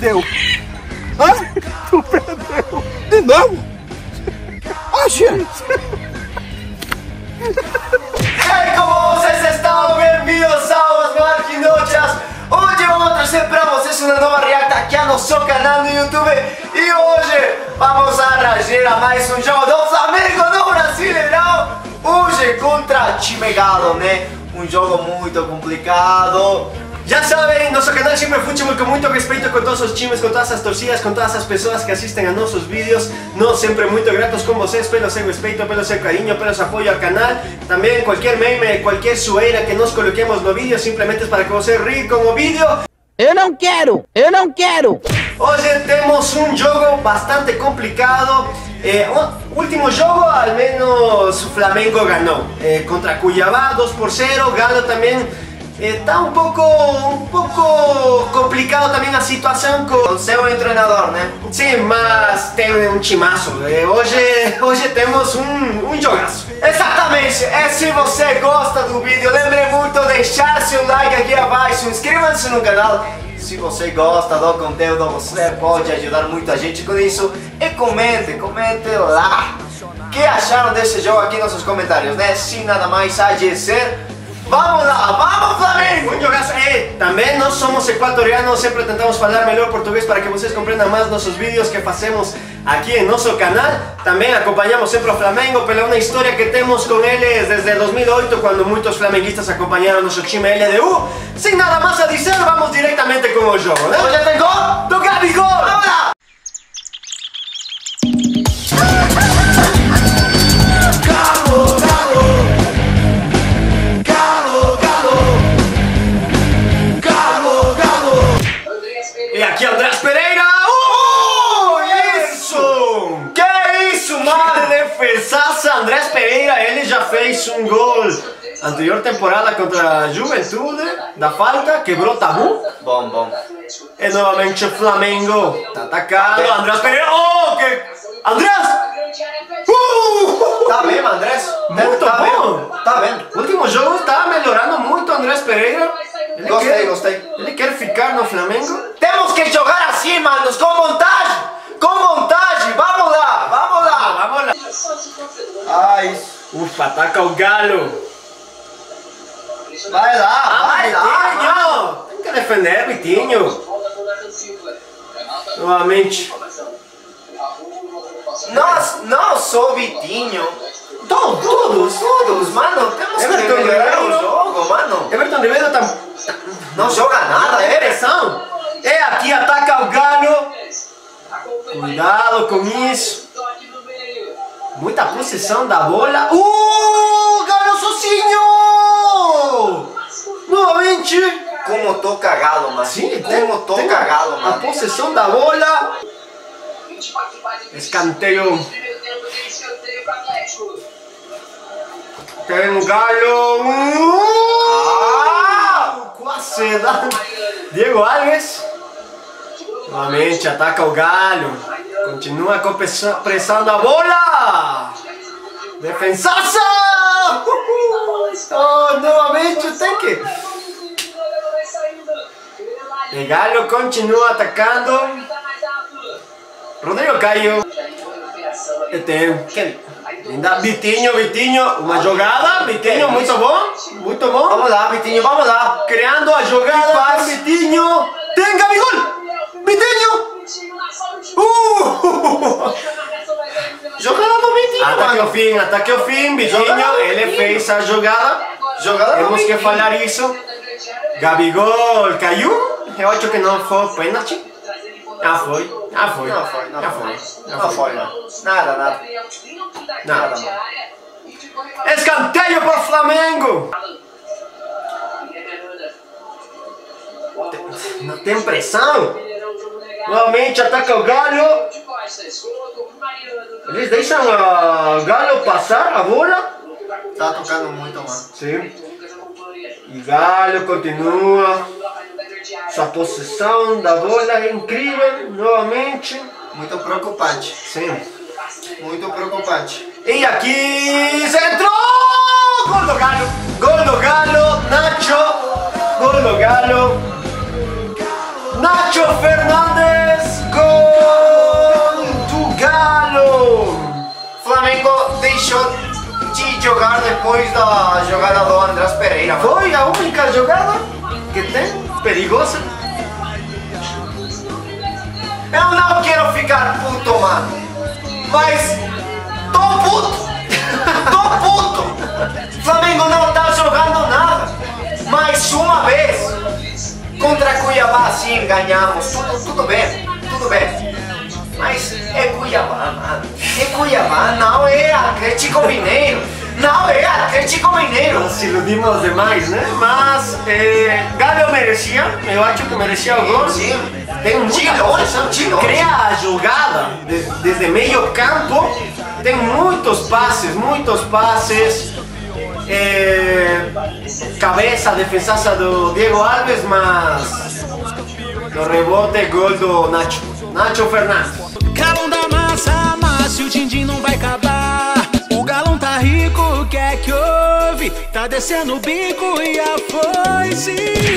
perdeu. Hã? Tu perdeu. De novo? Oxe! Hey, como vocês estão? Bem-vindos aos Maquinochas. Hoje vamos trazer para vocês uma nova react aqui no nosso canal no YouTube. E hoje vamos a reagir a mais um jogo do Flamengo no Brasileirão. Hoje contra time Galo, né? Um jogo muito complicado. Já sabem, nosso canal sempre é futebol com muito respeito com todos os times, com todas as torcidas, com todas as pessoas que assistem a nossos vídeos. Nós sempre muito gratos com vocês pelo seu respeito, pelo seu carinho, pelo seu apoio ao canal. Também qualquer meme, qualquer zoeira que nós coloquemos no vídeo, simplesmente para que você ri com o vídeo. Eu não quero! Eu não quero! Hoje temos um jogo bastante complicado. O último jogo, al menos, o Flamengo ganhou contra Cuiabá 2-0. Galo também está um pouco complicado também a situação com seu treinador, né? Sim, mas tem um timaço. Hoje temos um jogaço. Exatamente! Se você gosta do vídeo, lembre muito de deixar seu like aqui abaixo, inscreva-se no canal. Se você gosta do conteúdo, você pode ajudar muito a gente com isso. E comente lá o que acharam desse jogo aqui nos comentários, né? Sem nada mais a dizer, vamos lá, vamos Flamengo! Um jogaço! Também nós somos equatorianos, sempre tentamos falar melhor português para que vocês compreendam mais nossos vídeos que fazemos aqui em nosso canal. Também acompanhamos sempre o Flamengo pela uma história que temos com eles desde 2008, quando muitos flamenguistas acompanharam nosso time LDU. Sem nada mais a dizer, vamos diretamente com o jogo, né? Hoje tem gol do Gabigol! Vamos lá! E aqui Andrés Pereira! Isso! Que isso, mano? Defensaça! Andrés Pereira, ele já fez um gol anterior temporada contra a Juventude, da falta, quebrou tabu. Bom. E novamente o Flamengo tá atacado. Andrés Pereira! Oh, que... Andrés! Tá vendo, Andrés? Muito bom! Tá vendo? O último jogo tá melhorando muito, Andrés Pereira. Gostei. Ele quer ficar no Flamengo. Temos que jogar assim, manos, com vontade! Com vontade! Vamos lá! Ai, ufa, ataca o Galo! Vai lá! Vitinho! Tem que defender, Vitinho! Novamente. Não sou Vitinho. Todos, mano. Temos que melhorar o jogo, mano. Everton Ribeiro não joga nada, é pressão. Aqui ataca o Galo. Cuidado com isso. Muita possessão da bola. Galo sozinho! Novamente. Como toca Galo, mano. Sim, como toca Galo, mano. A possessão da bola. Escanteio. Tem o Galo. Quase dá. Diego Alves. Novamente ataca o Galo. Continua com pressão da bola. Defensaça! Novamente tem que. O Galo continua atacando. Rodrigo Caio. E tem Vitinho, uma jogada. Vitinho, muito bom. Vamos lá, Vitinho, vamos lá. Criando a jogada. Vitinho. Tem Gabigol. Vitinho. Jogada do Vitinho. Ataque ao fim, Vitinho. Ele fez a jogada. Temos que falar isso. Gabigol caiu. Eu acho que não foi pênalti. Já foi. Nada. Escanteio para o Flamengo. Não tem pressão. Novamente ataca o Galo. Eles deixam o Galo passar a bola. Tá tocando muito, mano. Sim. E Galo continua. Sua possessão da bola é incrível, novamente. Muito preocupante. Sim. Muito preocupante. E aqui entrou! Gol do Galo! Nacho! Gol do Galo! Nacho Fernandes, gol do Galo! Flamengo deixou de jogar depois da jogada do Andrés Pereira. Foi a única jogada que tem perigosa. Eu não quero ficar puto, mano. Mas tô puto. Tô puto. Flamengo não tá jogando nada. Mais uma vez. Contra Cuiabá, sim, ganhamos. Tudo bem. Tudo bem. Mas é Cuiabá, mano. É Cuiabá, não é Atlético Mineiro. Não é Atlético Mineiro. Nos iludimos demais, né? Mas Galo merecia, eu acho que merecia o gol. Sim. Tem muita posição, cria a jogada desde meio campo, tem muitos passes, cabeça, defensaça do Diego Alves, mas no rebote, gol do Nacho Fernandes. Galão da massa, massa, o din-din não vai acabar. O galão tá rico, o que é que houve? Tá descendo o bico e a foice.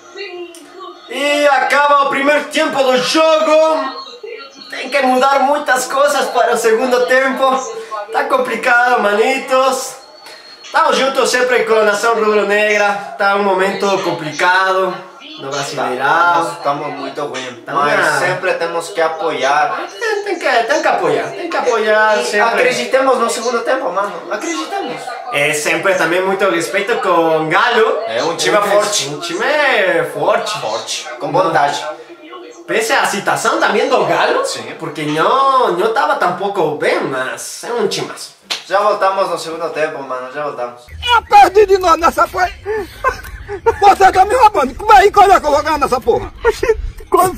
E acaba o primeiro tempo do jogo. Tem que mudar muitas coisas para o segundo tempo. Tá complicado, manitos. Estamos juntos sempre com a nação rubro-negra. Tá um momento complicado no Brasileirão. Estamos muito ruins, Tá mas uma- sempre temos que apoiar. Tem que apoiar E sempre. acreditemos no segundo tempo, mano. Acreditemos. Sempre também muito respeito com Galo. É um time forte. Um time forte. Forte. Com vontade. Pese a citação também do Galo, Sim. porque não estava tampouco bem, mas é um timaço. Já voltamos no segundo tempo, mano. Já voltamos. Eu perdi de novo nessa porra. Você tá me roubando. Como é que eu vou jogar nessa porra? Quando?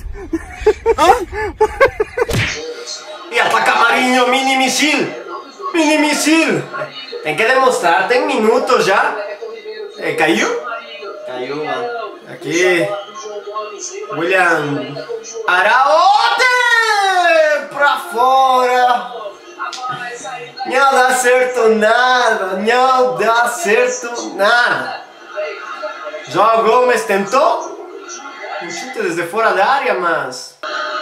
E ataca Marinho, mini missil. Mini missil. Tem que demonstrar, tem minutos já. Caiu? Caiu, mano. Aqui. William Araote pra fora. Não dá certo nada. Não dá certo nada. João Gomes tentou um chute desde fora da área, mas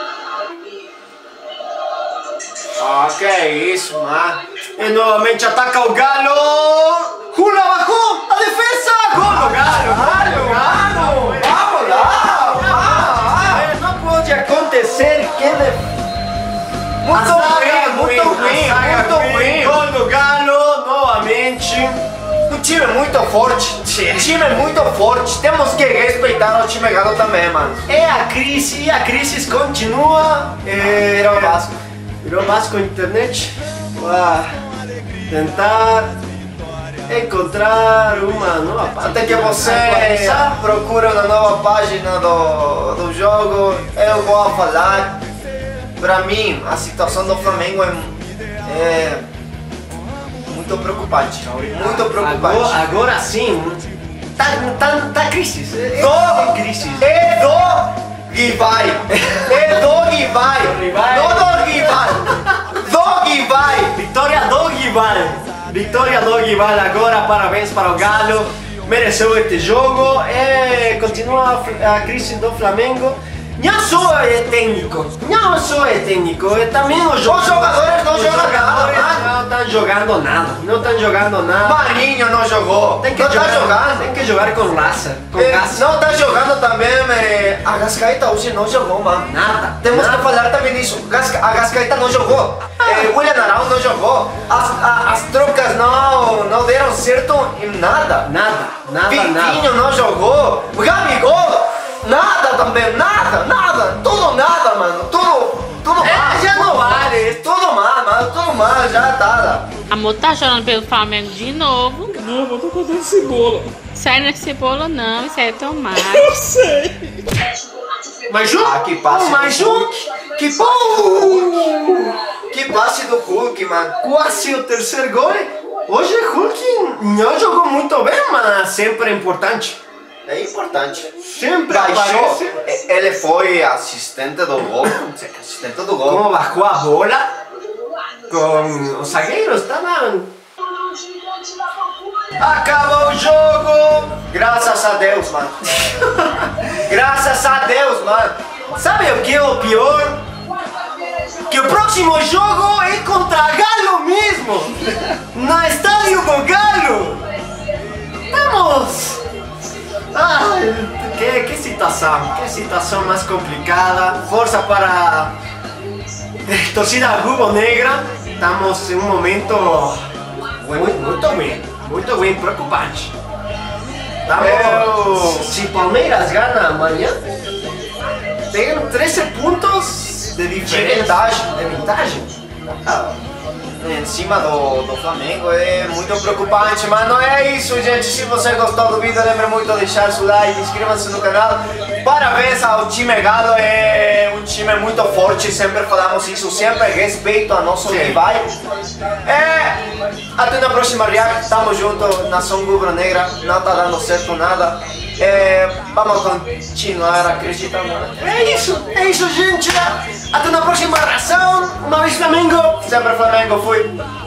Que é isso, mano. e novamente ataca o Galo. Jula bajou a defesa. Gol do Galo. Galo. Vamos lá. Não pode acontecer que Muito ruim. Gol do Galo novamente. O time é muito forte. O time é muito forte. Temos que respeitar o time Galo também, mano. É a crise continua. Virou Vasco. Virou Vasco Internet. Tentar encontrar uma nova página. Até que você procura uma nova página do jogo, eu vou falar. Pra mim, a situação do Flamengo é muito preocupante. Muito preocupante. Agora sim. Tá crise. Crise. Guivai. Vitória do Guival agora, parabéns para o Galo, mereceu este jogo. Continua a crise do Flamengo. Não só é técnico, também os jogadores não jogam nada, não estão jogando nada, Marinho não jogou. Tem que não jogar, tá jogando. tem que jogar com raça, com raça. Não tá jogando também. A Gascaeta hoje não jogou, mano. Nada. Temos que falar também nisso. A Gascaeta não jogou. William Arão não jogou. As trocas não deram certo em nada. Nada. Vitinho não jogou. Gabigol, nada também. Nada. Tudo nada, mano. Tudo mal. Já não vale. Tudo mal, já tá. Amor tá chorando pelo Flamengo de novo. Não, eu tô contando cebola. Isso aí não é cebola, não. Isso aí é tomate. Eu sei. Mais um? Que passe mais do um? Hulk. Que passe do Hulk, mano. Quase o terceiro gol. Hoje o Hulk não jogou muito bem, mas sempre é importante. É importante. Sempre Baixou. aparece. Ele foi assistente do gol. Como bajou a bola com os zagueiros, tá lá. Acabou o jogo. Graças a Deus, mano. Graças a Deus, mano. Sabe o que é o pior? Que o próximo jogo é contra Galo mesmo! No estádio do Galo! Estamos... Ai, que situação mais complicada. Força para torcida rubro-negra. Estamos em um momento muito bem, preocupante. Se Palmeiras gana amanhã, tem 13 pontos de diferença. De vantagem. Em cima do Flamengo é muito preocupante, mas não é isso, gente. Se você gostou do vídeo, lembre muito de deixar seu like, inscreva-se no canal. Parabéns ao time Galo, é um time muito forte, sempre falamos isso, sempre respeito a nosso rival. Até na próxima react, tamo junto, nação rubro-negra, não tá dando certo nada. Vamos continuar acreditando. É isso, gente. Até na próxima reação. Uma vez Flamengo, sempre Flamengo, fui.